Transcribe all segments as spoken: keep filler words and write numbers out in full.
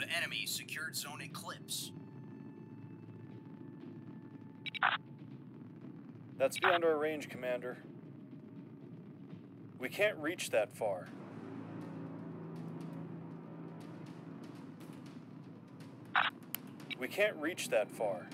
The enemy secured zone Eclipse. That's beyond our range, Commander. We can't reach that far. We can't reach that far.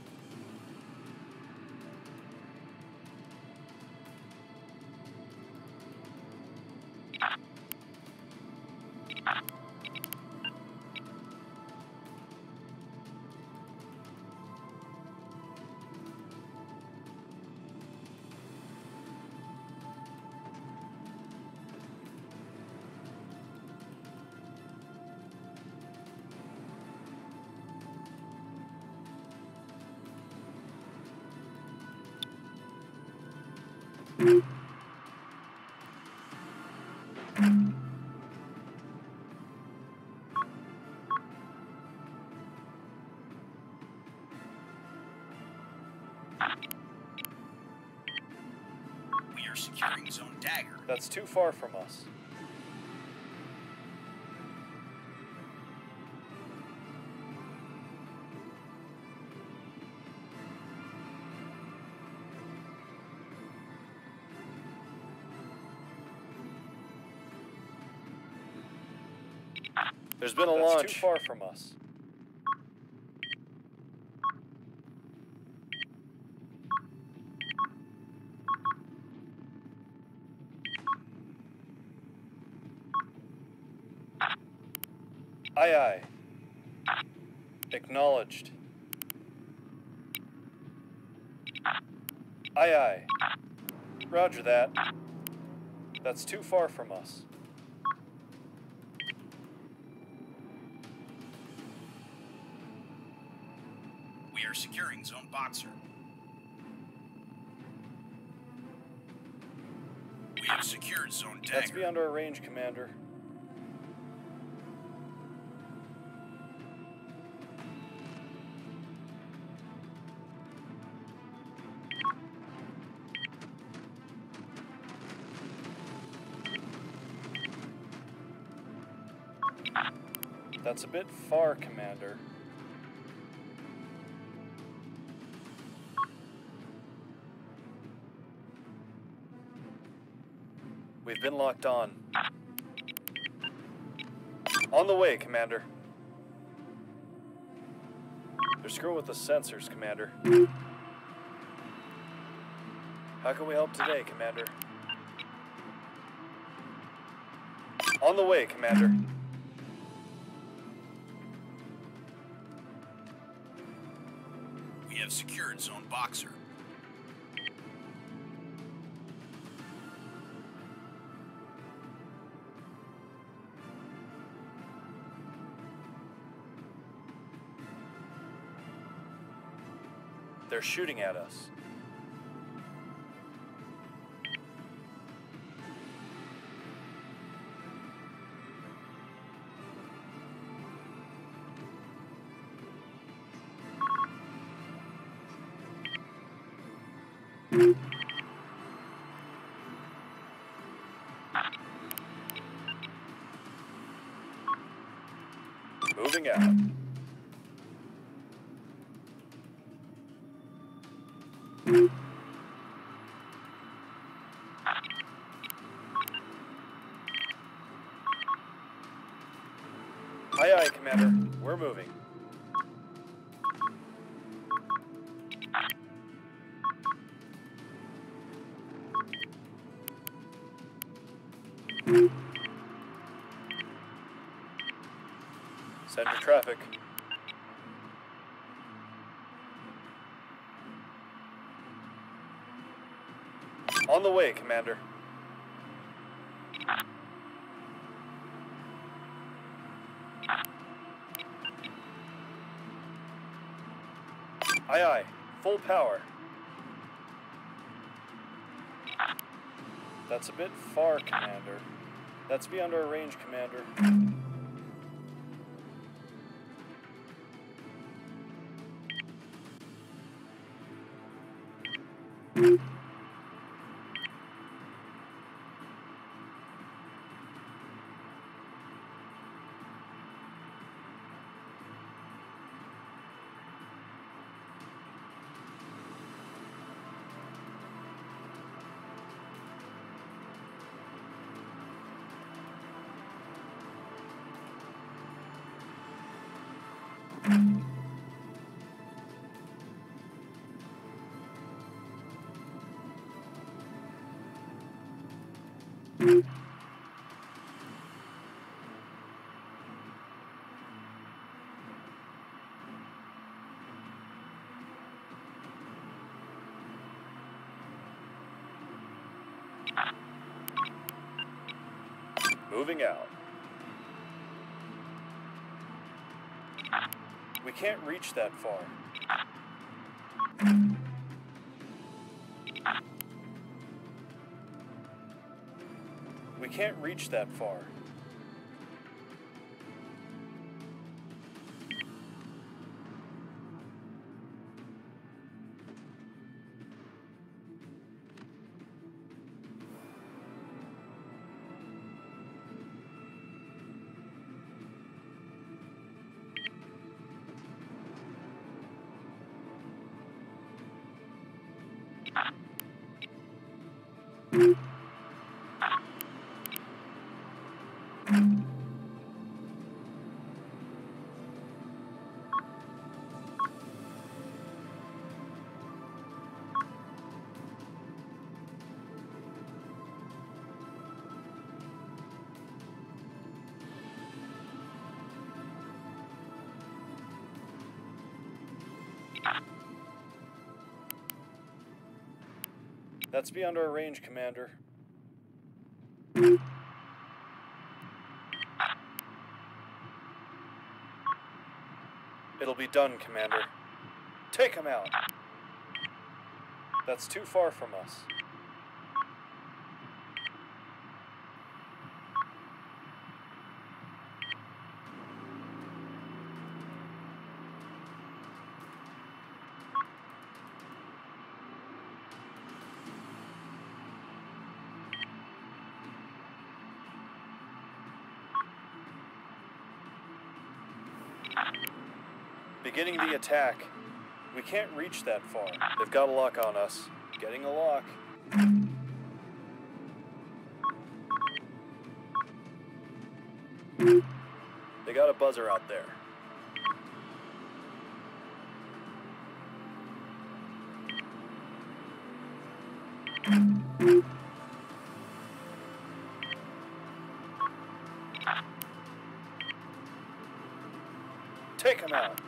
We are securing zone Dagger. That's too far from us. There's been a That's launch. too far from us. Aye, aye. Acknowledged. Aye, aye. Roger that. That's too far from us. We are securing zone Boxer. We have secured zone Dagger. That's beyond our range, Commander. That's a bit far, Commander. We've been locked on. On the way, Commander. They're screwing with the sensors, Commander. How can we help today, Commander? On the way, Commander. We have secured zone Boxer. They're shooting at us. Moving out. Aye, aye, Commander. We're moving. Send your traffic. On the way, Commander. Aye, aye. Full power. That's a bit far, Commander. That's beyond our range, Commander. Moving out. We can't reach that far. We can't reach that far. That's beyond our range, Commander. It'll be done, Commander. Take him out! That's too far from us. Beginning the attack. We can't reach that far. They've got a lock on us. Getting a lock. They got a buzzer out there. Take him out.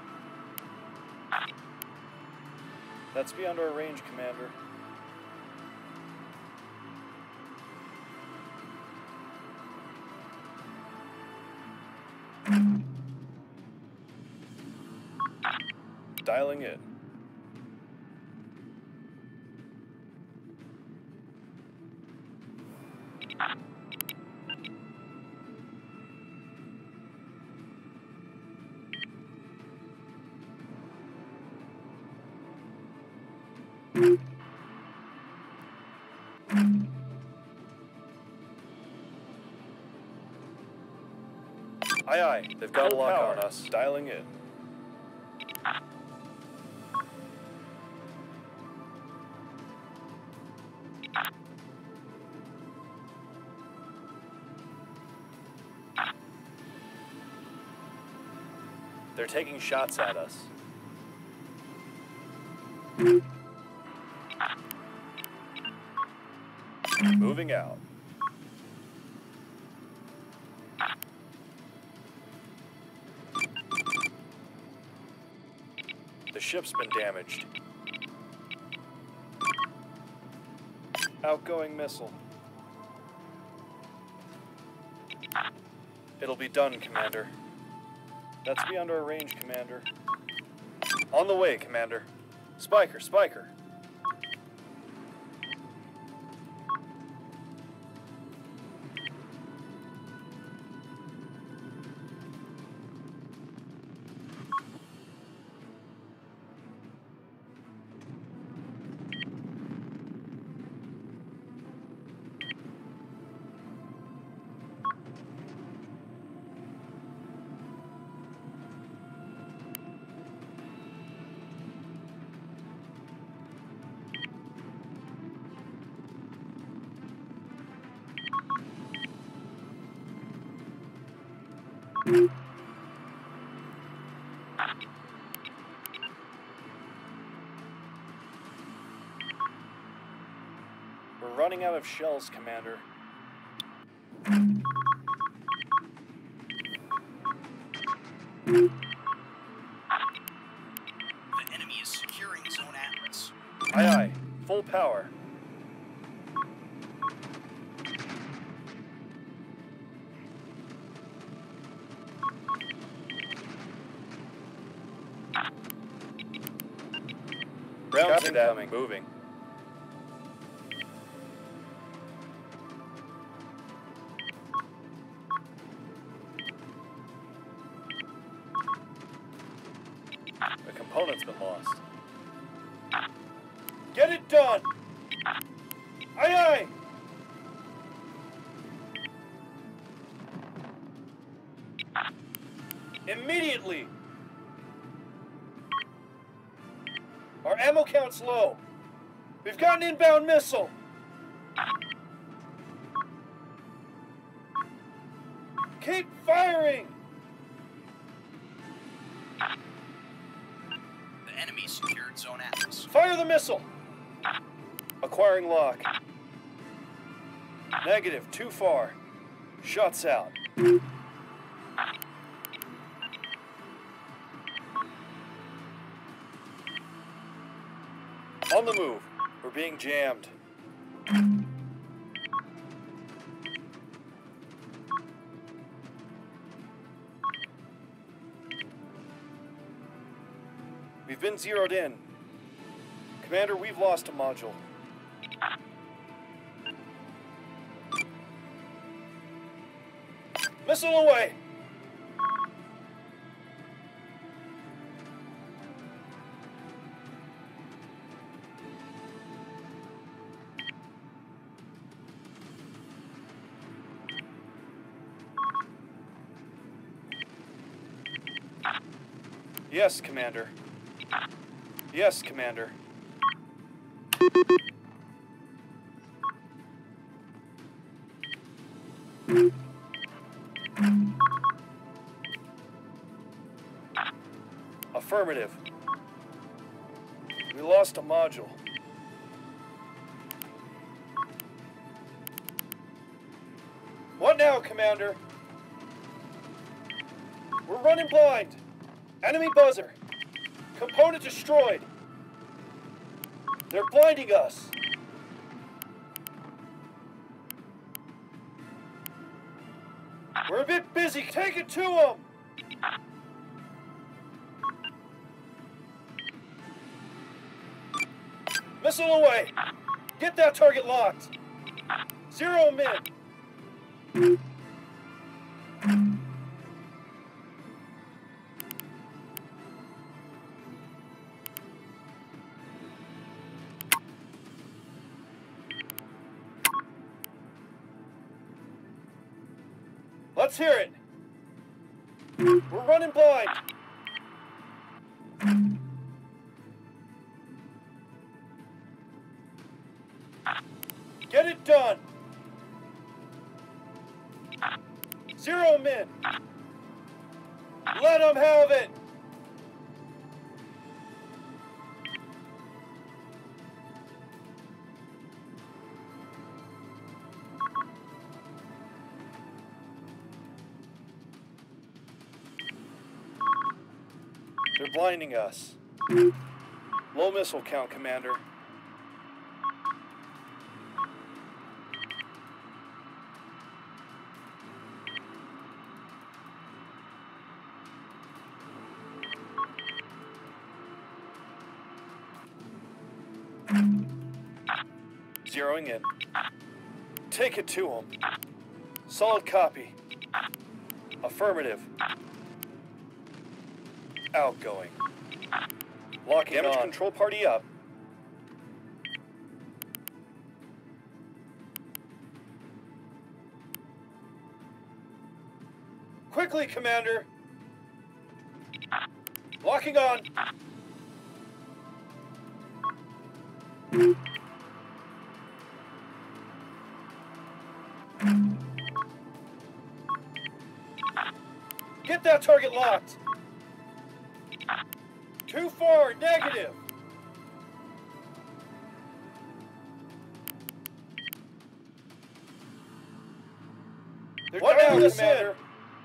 That's beyond our range, Commander. Dialing in. Aye, aye. They've got a lock on us. Dialing in. They're taking shots at us. Moving out. The ship's been damaged. Outgoing missile. It'll be done, Commander. That's beyond our range, Commander. On the way, Commander. Spiker, Spiker. running out of shells, Commander. The enemy is securing Zone Atlas. Aye, aye. Full power. Rounds incoming. Moving. The component's been lost. Get it done! Aye, aye! Immediately! Our ammo count's low. We've got an inbound missile. Keep firing! The enemy secured Zone Atlas. Fire the missile! Acquiring lock. Negative, too far. Shots out. On the move. We're being jammed. We've been zeroed in. Commander, we've lost a module. Missile away! Yes, Commander. Yes, Commander. Affirmative. We lost a module. What now, Commander? We're running blind. Enemy buzzer. Component destroyed. They're blinding us. We're a bit busy. Take it to them. Missile away. Get that target locked. Zero them in. Let's hear it. We're running blind. Get it done. Zero them in. Let them have it. They're blinding us. Low missile count, Commander. Zeroing in. Take it to them. Solid copy. Affirmative. Outgoing. Locking Damage on. Control party up. Quickly, Commander. Locking on. Get that target locked. Too far, negative. What now, Commander?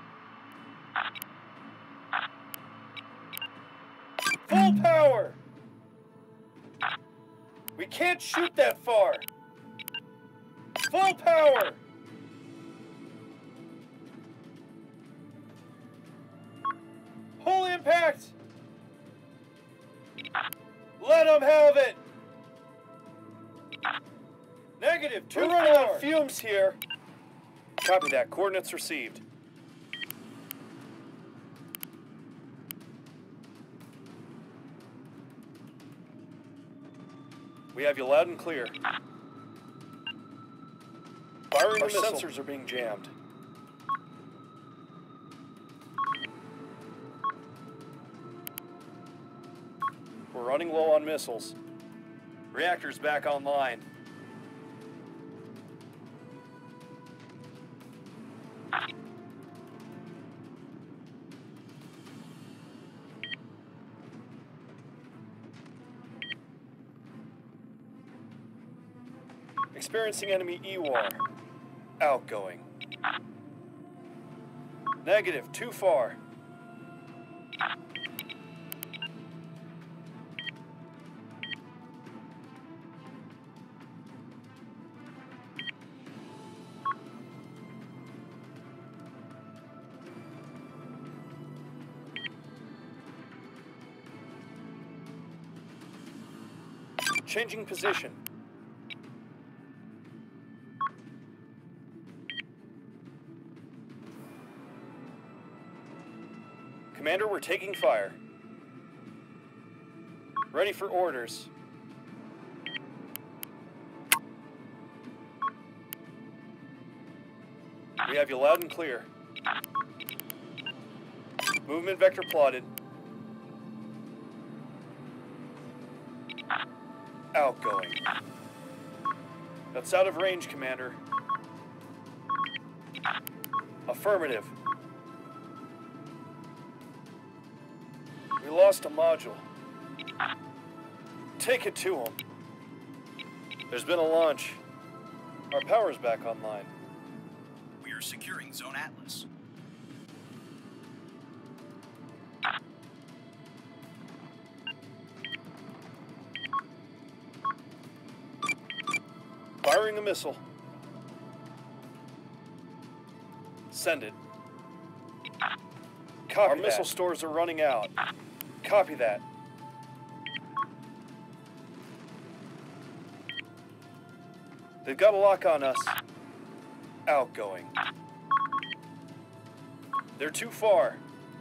Full power! We can't shoot that far! Full power! Full impact! Let them have it! Negative, two We're running out of fumes here. Copy that. Coordinates received. We have you loud and clear. Firing Our the missile. Sensors are being jammed. We're running low on missiles. Reactors back online. Experiencing enemy E W A R. Outgoing. Negative, too far. Changing position. Commander, we're taking fire. Ready for orders. We have you loud and clear. Movement vector plotted. Outgoing. That's out of range, Commander. Affirmative. We lost a module. Take it to him. There's been a launch. Our power's back online. We are securing Zone Atlas. Firing a missile. Send it. Copy Our that. Missile stores are running out. Copy that. They've got a lock on us. Outgoing. They're too far.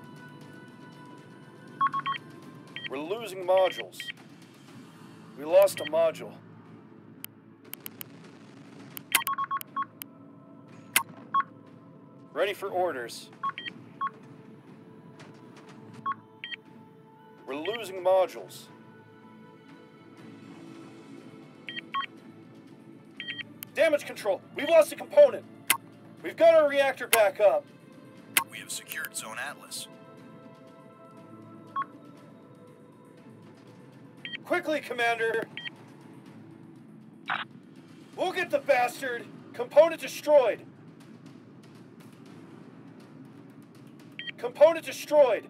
We're losing modules. We lost a module. Ready for orders. We're losing modules. Damage control. We've lost a component. We've got our reactor back up. We have secured Zone Atlas. Quickly, Commander. We'll get the bastard. Component destroyed. Component destroyed.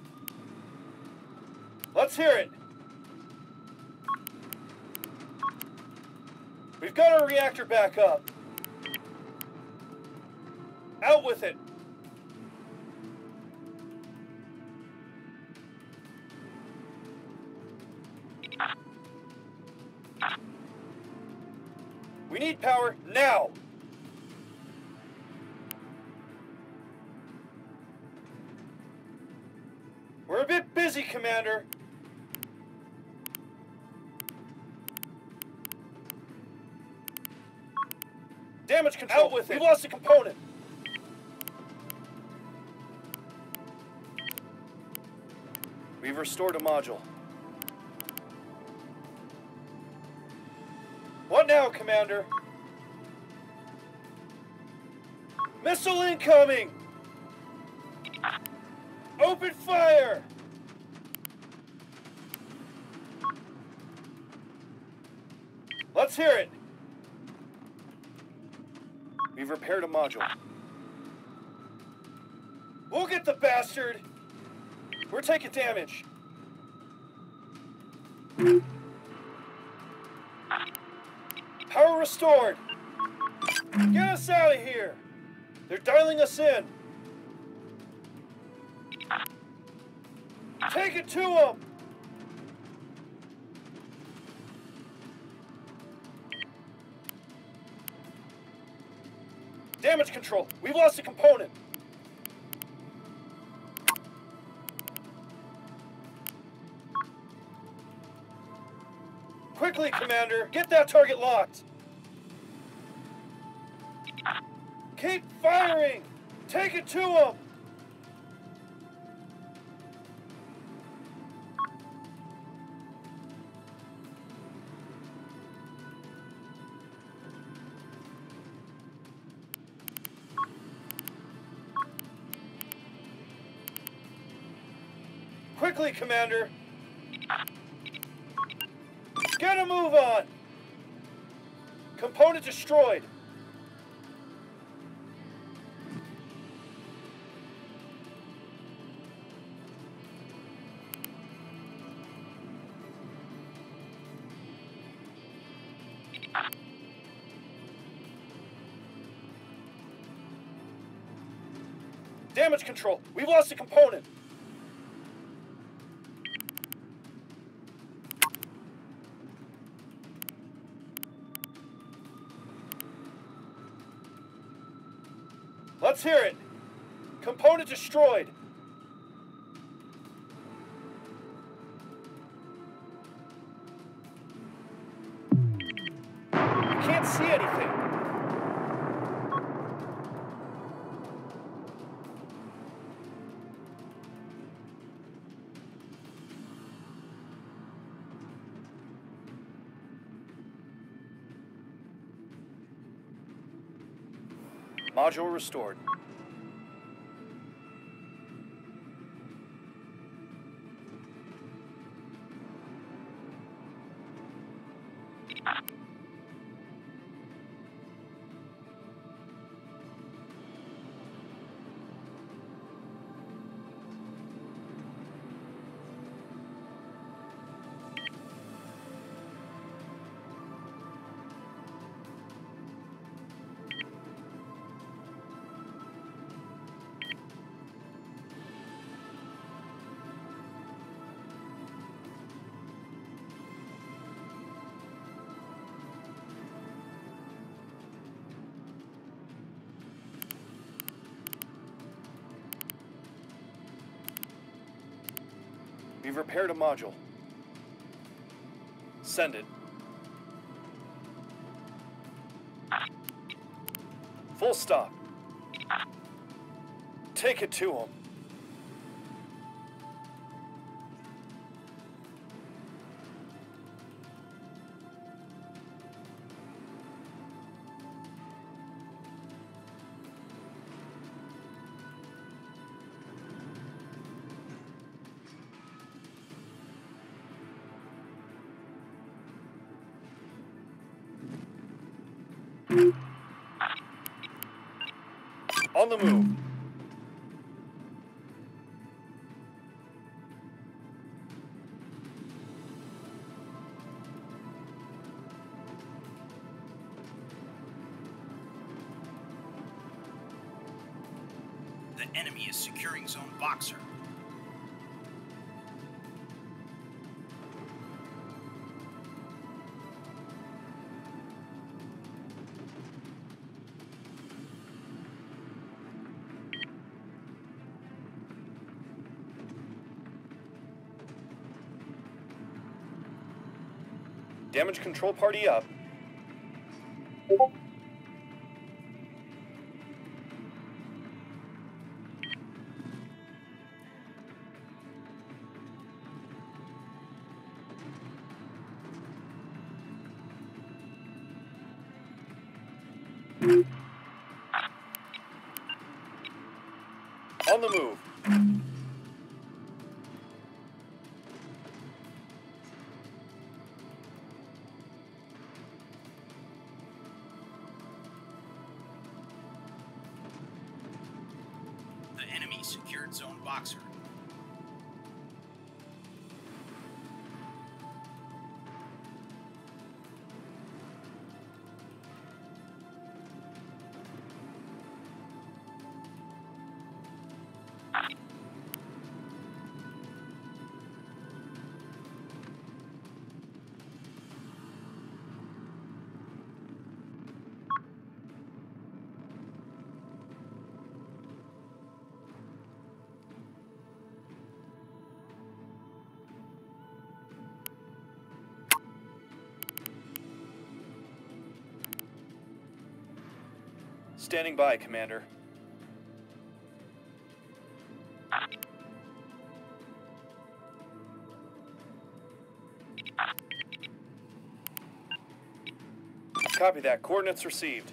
Let's hear it. We've got our reactor back up. Out with it. We need power now. We're a bit busy, Commander. Damage control. Out with it. We've lost a component. We've restored a module. What now, Commander? Missile incoming! Open fire! Let's hear it. We've repaired a module. We'll get the bastard! We're taking damage. Power restored! Get us out of here! They're dialing us in! Take it to them! Damage control! We've lost a component! Quickly, Commander! Get that target locked! Keep firing! Take it to them! Quickly, Commander! Get a move on! Component destroyed! Damage control! We've lost a component! Let's hear it! Component destroyed! I can't see anything! Module restored. We've repaired a module. Send it. Full stop. Take it to him. On the move. The enemy is securing Zone Boxer. Damage control party up. On the move. The enemy We secured Zone Boxer. Standing by, Commander. Copy that. Coordinates received.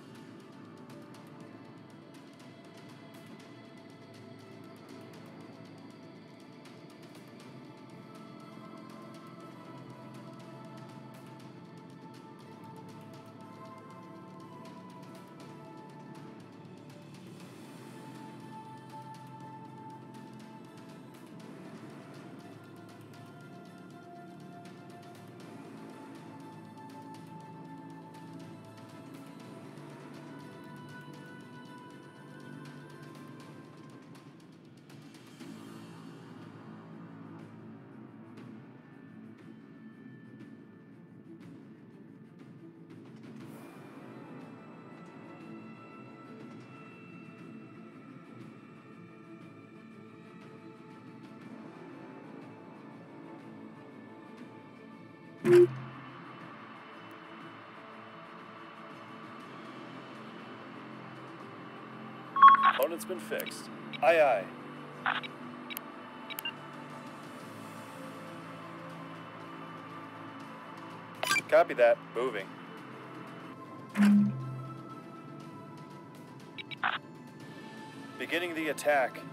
Component's been fixed. Aye, aye. Copy that. Moving. Beginning the attack.